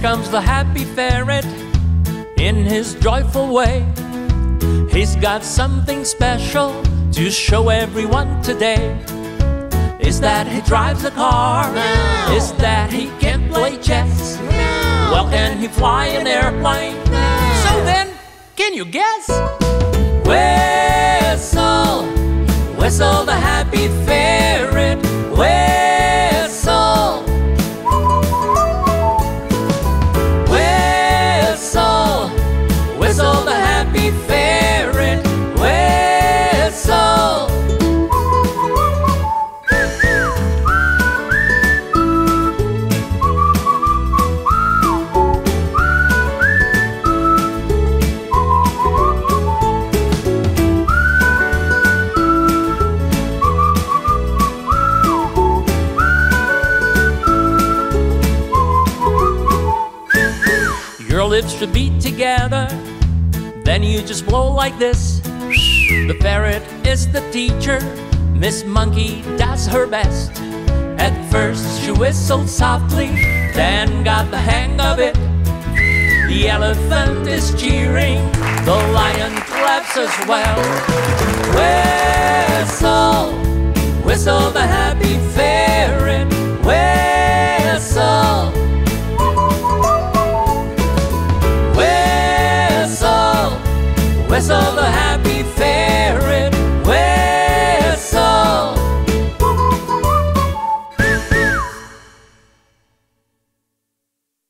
comes the happy ferret in his joyful way. He's got something special to show everyone today. Is that he drives a car? No. Is that he can play chess? No. Well, can he fly an airplane? No. So then, can you guess? Whistle, whistle the happy ferret. Whistle, whistle, whistle the happy ferret. Whistle. Your lips should be together, then you just blow like this. The ferret is the teacher, Miss Monkey does her best. At first she whistled softly, then got the hang of it. The elephant is cheering, the lion claps as well.